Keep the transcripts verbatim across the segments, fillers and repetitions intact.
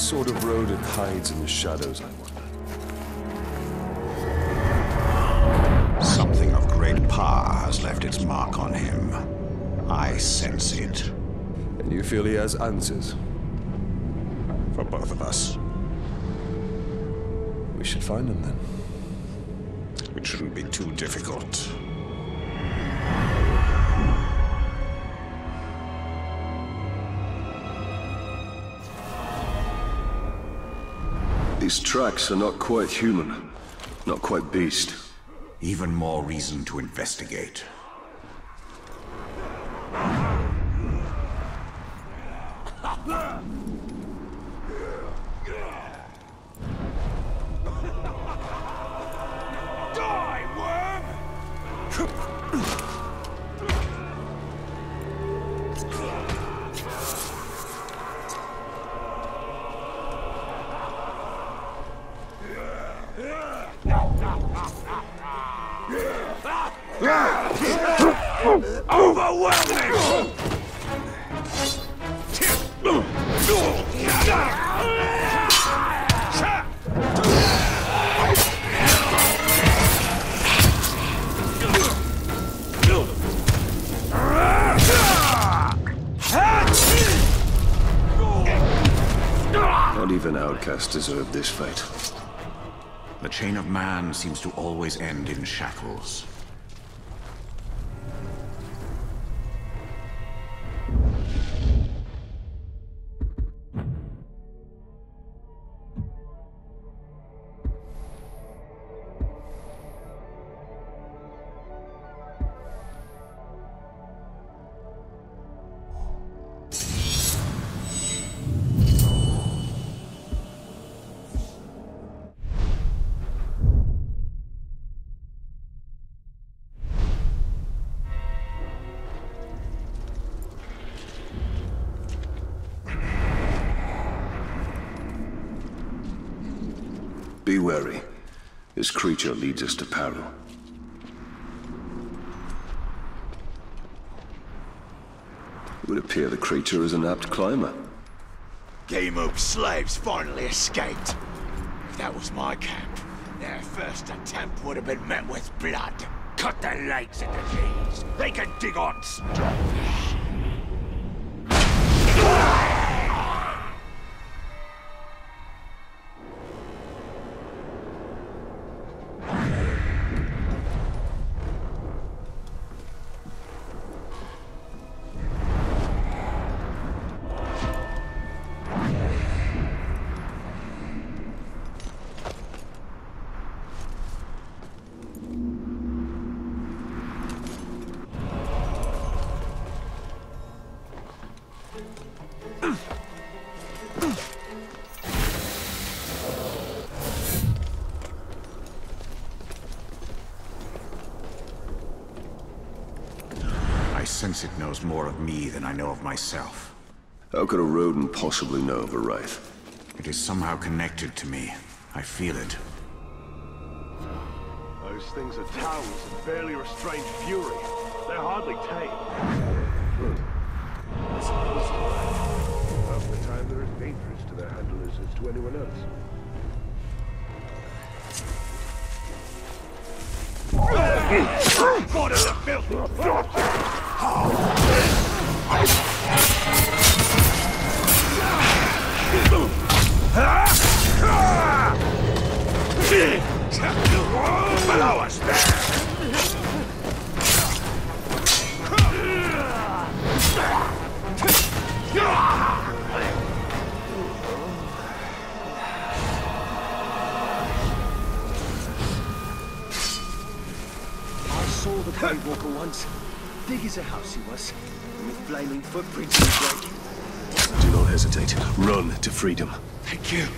sort of rodent hides in the shadows, I wonder? Something of great power has left its mark on him. I sense it. And you feel he has answers? For both of us. We should find him then. It shouldn't be too difficult. These tracks are not quite human, not quite beast. Even more reason to investigate. Die, worm! Overwhelming! Not even outcasts deserve this fate. The chain of man seems to always end in shackles. Be wary. This creature leads us to peril. It would appear the creature is an apt climber. Game-Oop's slaves finally escaped. If that was my camp, their first attempt would have been met with blood. Cut their legs into these. They can dig on strong. I sense it knows more of me than I know of myself. How could a rodent possibly know of a wraith? It is somehow connected to me. I feel it. Those things are towers of barely restrained fury. They're hardly tame. I suppose half the time they're as dangerous to their handlers as to anyone else. What is the filth? Below us there! I saw the Grave Walker once. Big as a house he was, with flaming footprints in the wake. Do not hesitate. Run to freedom. Thank you.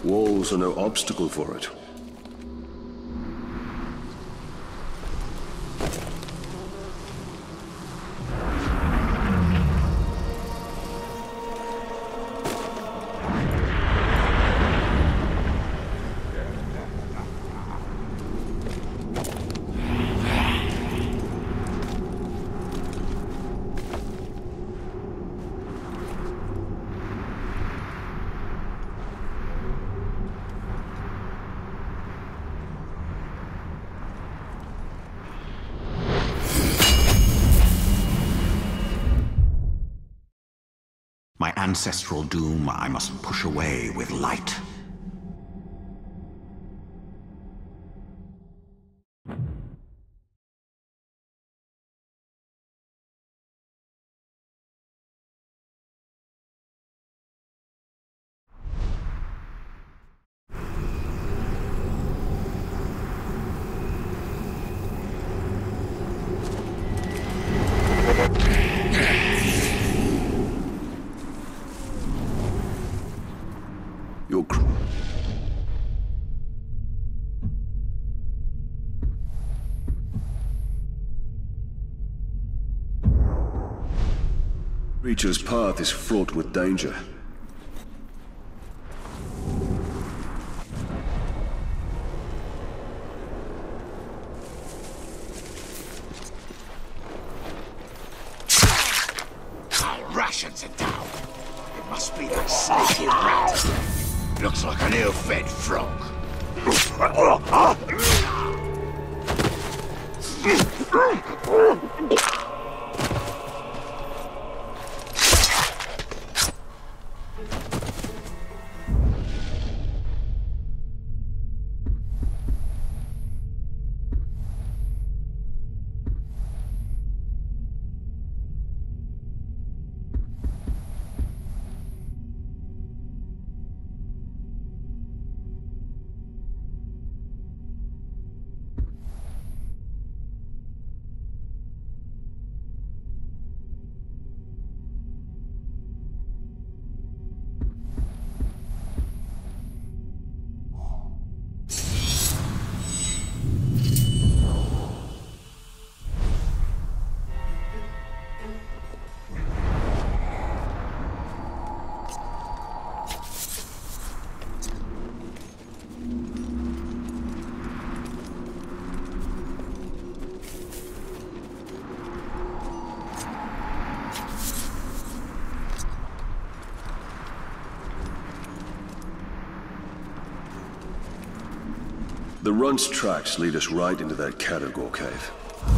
Walls are no obstacle for it. My ancestral doom I must push away with light. Your cr- creature's path is fraught with danger. Our rations are down. It must be that sneaky rat. Looks like an ill-fed frog. The Runt's tracks lead us right into that Caragor cave.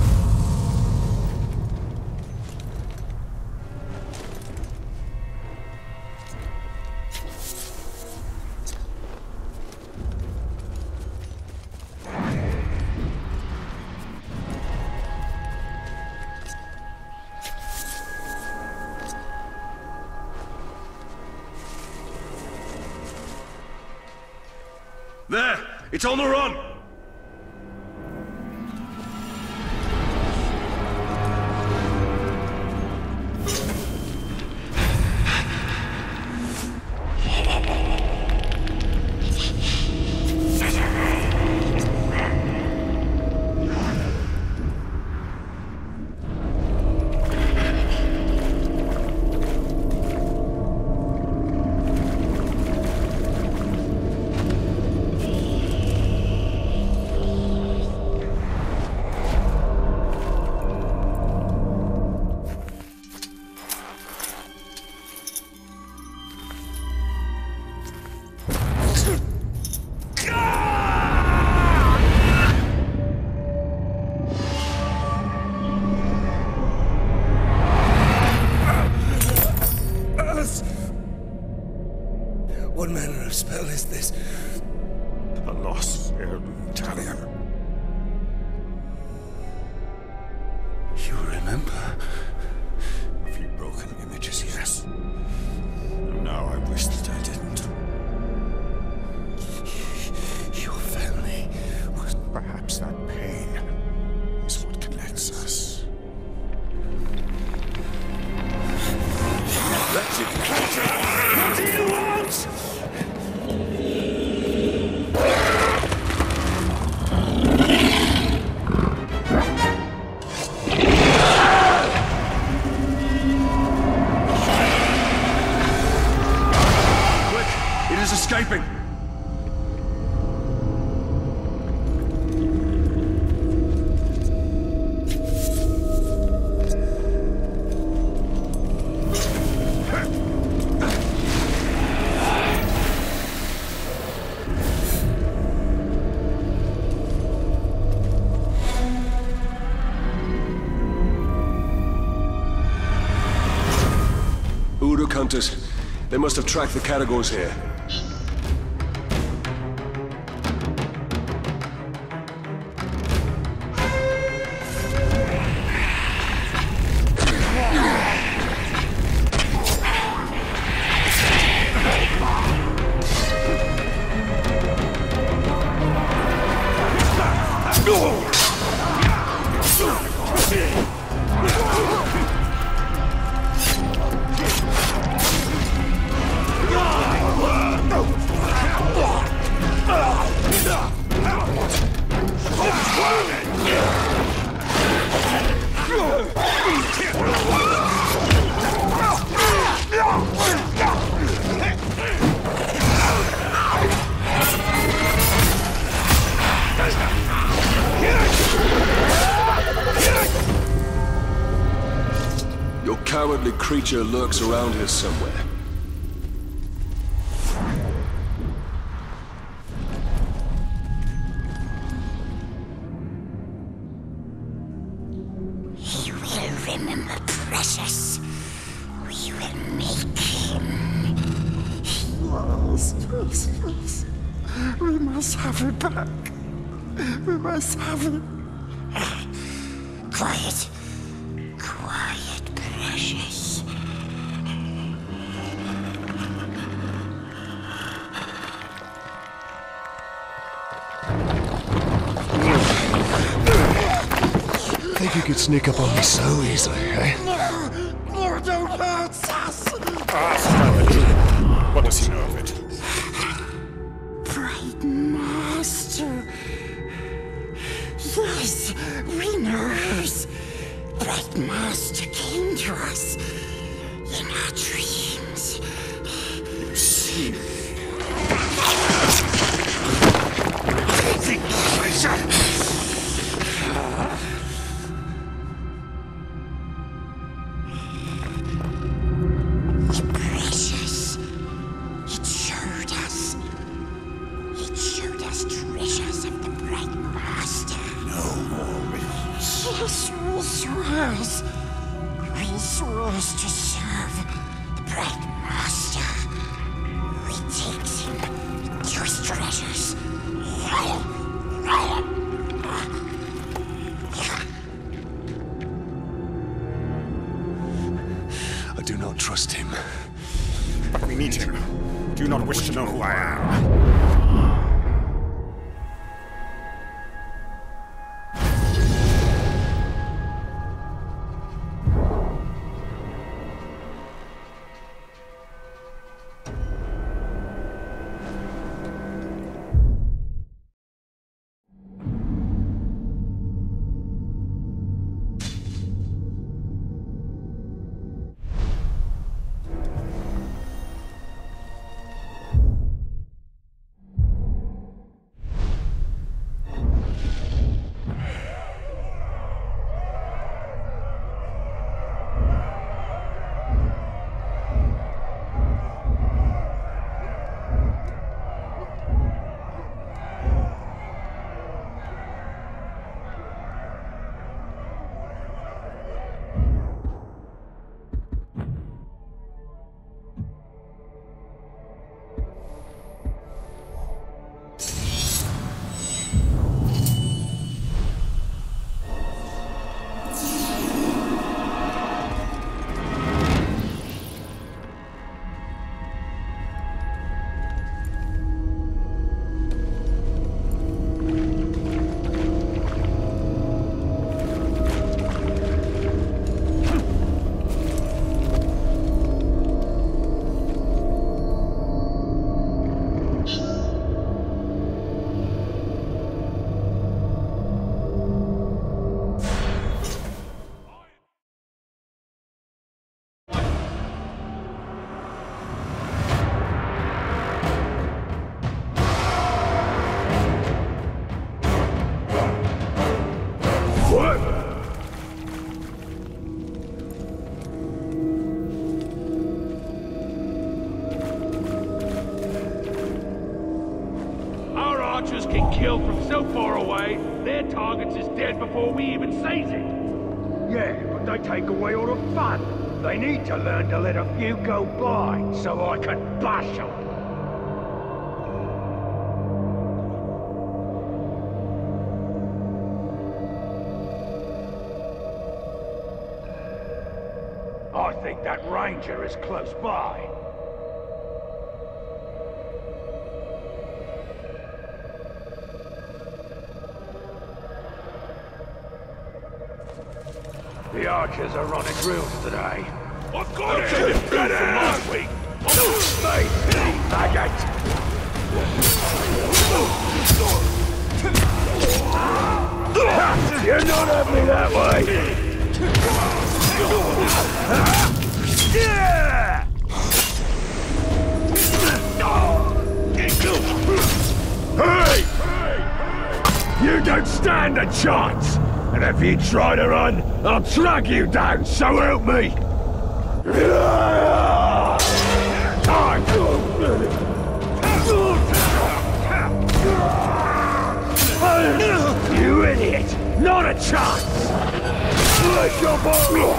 There! It's on the run! What manner of spell is this? A lost heirloom talion. You remember? A few broken images, yes. And now I wish that I didn't. Your family was... Perhaps that pain is what connects us. That's it, Captain! What do you want? escaping! Uruk hunters. They must have tracked the Caragors here. Your cowardly creature lurks around here somewhere. He will remember Precious. We will make him. Yes, yes, yes. We must have it back. We must have it. Quiet. Quiet, Precious. Think you could sneak up on me so easily, eh? No, no, don't hurt us. What does he know of it? Bright Master. Yes, we knows. Bright Master came to us in our dreams. You see. Precious. It showed us. It showed us treasures of the Bright Master. No more riddles. Yes, we swears. We swore to serve the Bright Master. We takes him to his treasures. I do not trust him. But we need him. Do you not wish to know who I am? killed from so far away, their targets is dead before we even sees it. Yeah, but they take away all the fun. They need to learn to let a few go by, so I can bash them. I think that ranger is close by. The archers are running drills today. I've got it! Get it from last week! Mate, maggot! You're not having me that way! Yeah! Hey! You don't stand a chance! And if you try to run, I'll track you down, so help me! You idiot! Not a chance! Let your ball!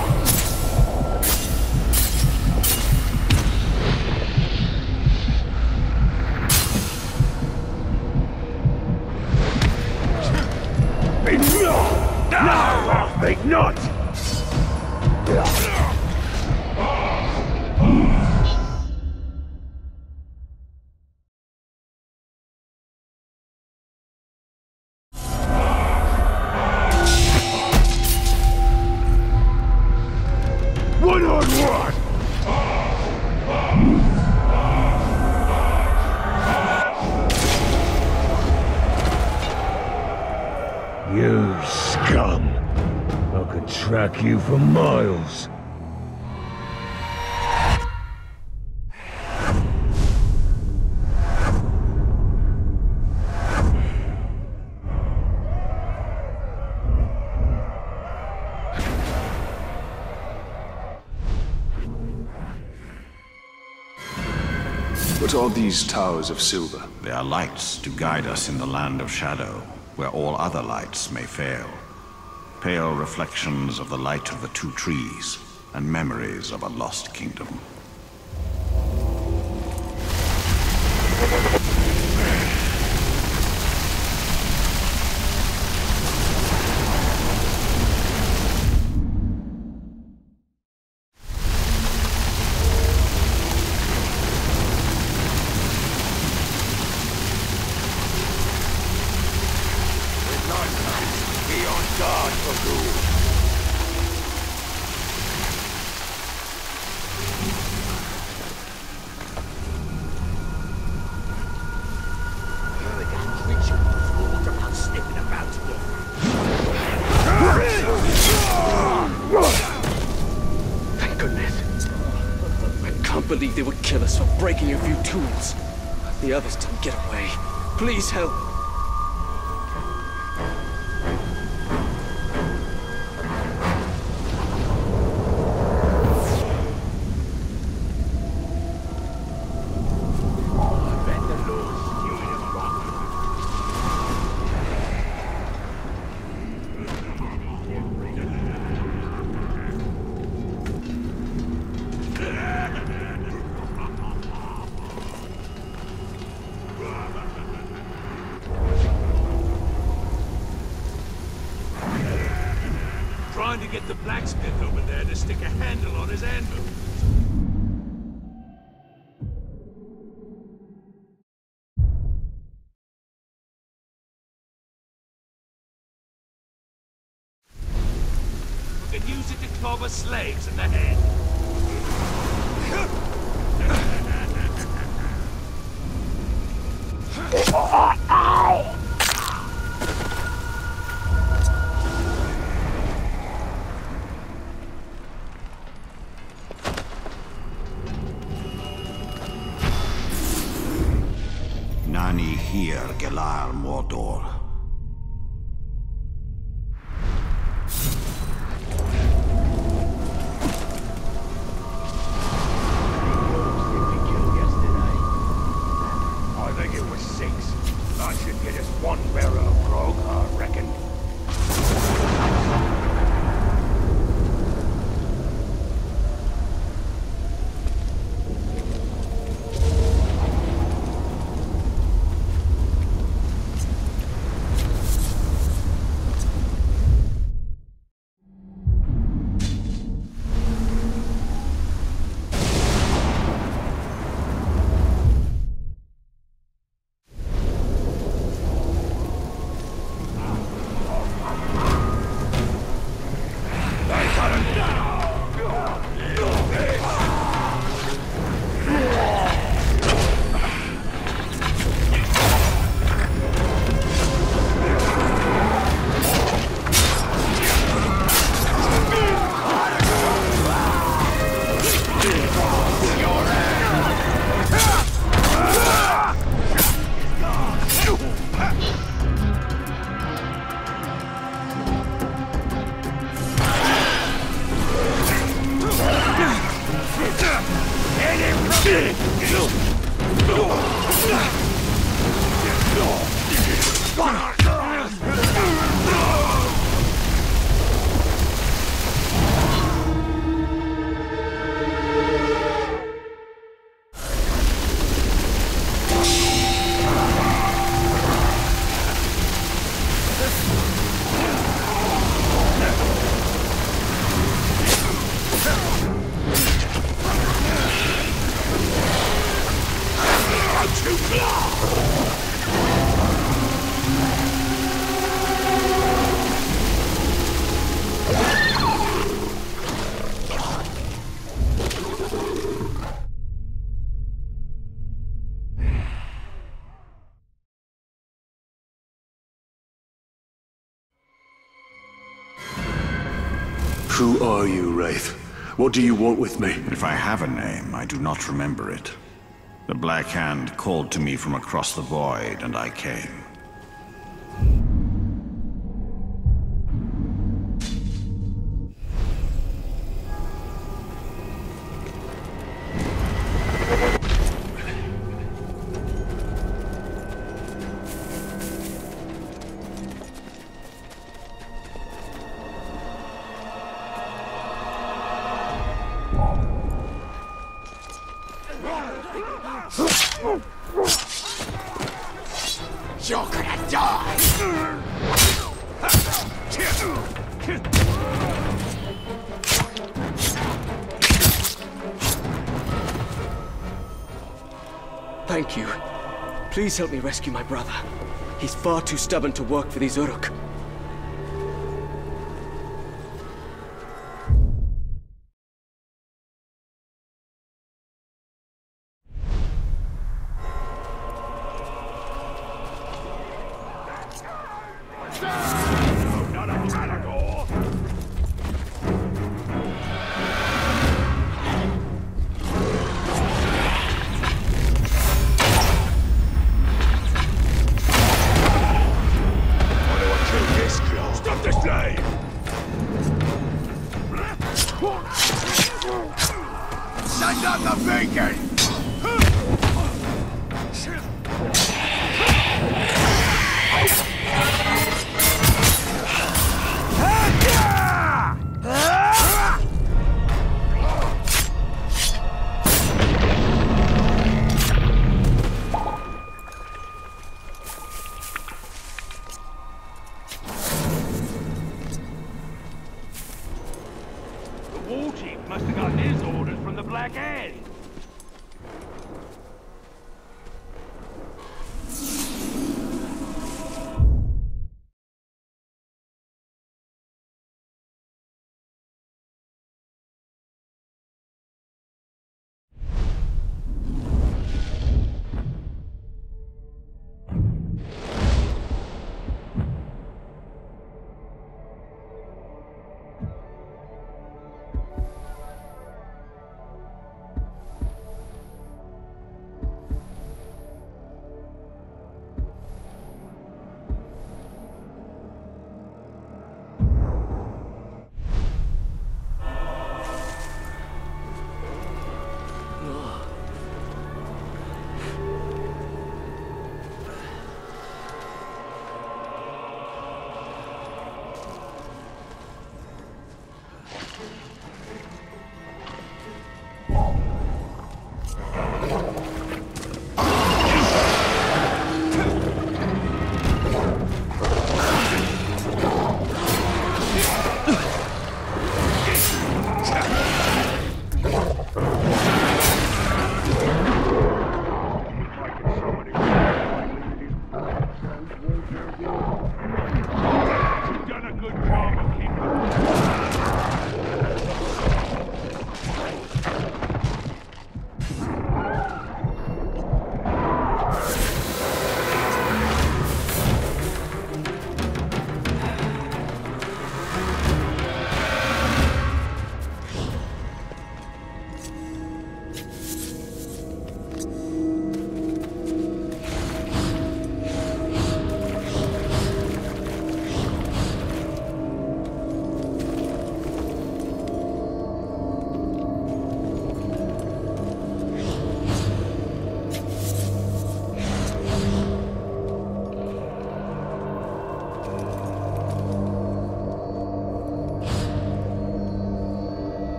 No, I think not! One on one! You scum! I can track you for miles. What are these towers of silver? They are lights to guide us in the land of shadow, where all other lights may fail. Pale reflections of the light of the two trees, and memories of a lost kingdom. Thank goodness. I can't believe they would kill us for breaking a few tools. The others didn't get away. Please help. Trying to get the blacksmith over there to stick a handle on his anvil. We could use it to clobber slaves in the head. Nani here, Gelar Mordor. I think it was six. That should get us one better. Who are you, Wraith? What do you want with me? If I have a name, I do not remember it. The Black Hand called to me from across the void, and I came. You're gonna die! Thank you. Please help me rescue my brother. He's far too stubborn to work for these Uruk. Send out the bacon!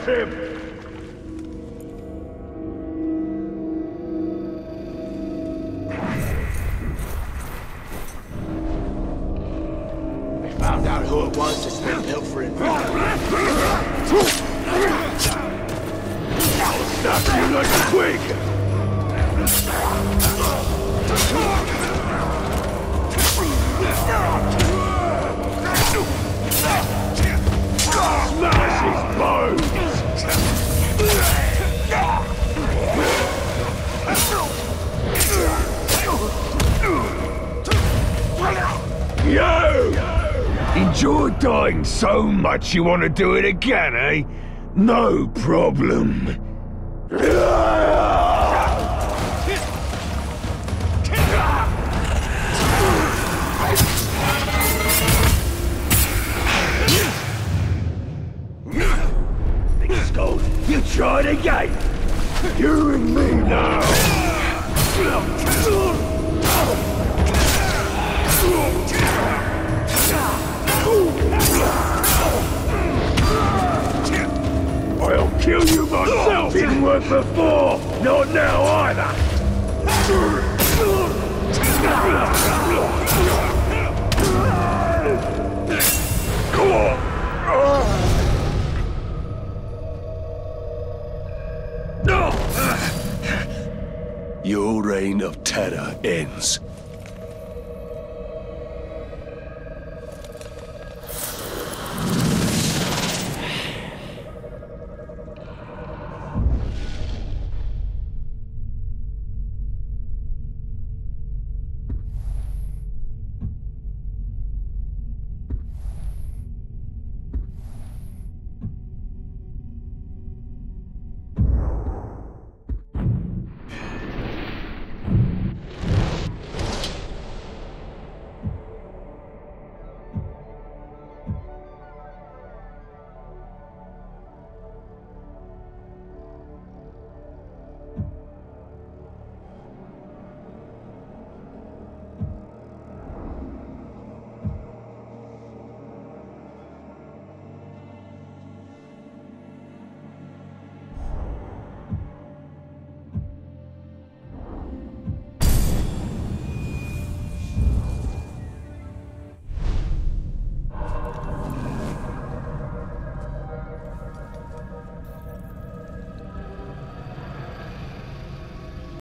him! We found out who it was that's been pilfering. I'll snap you like a twig! Smash his bones! Yo! Enjoyed dying so much you want to do it again, eh? No problem. Big Skull, you tried again! You and me now! I'll kill you myself! Didn't work before! Not now either! Come on! Your reign of terror ends.